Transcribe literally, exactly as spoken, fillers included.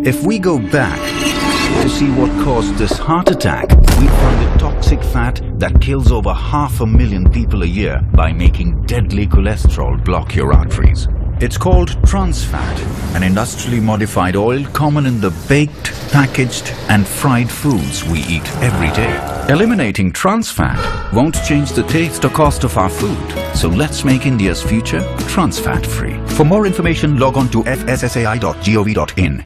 If we go back to see what caused this heart attack, we find a toxic fat that kills over half a million people a year by making deadly cholesterol block your arteries. It's called trans fat, an industrially modified oil common in the baked, packaged and fried foods we eat every day. Eliminating trans fat won't change the taste or cost of our food, so let's make India's future trans fat free. For more information, log on to f s s a i dot gov dot in.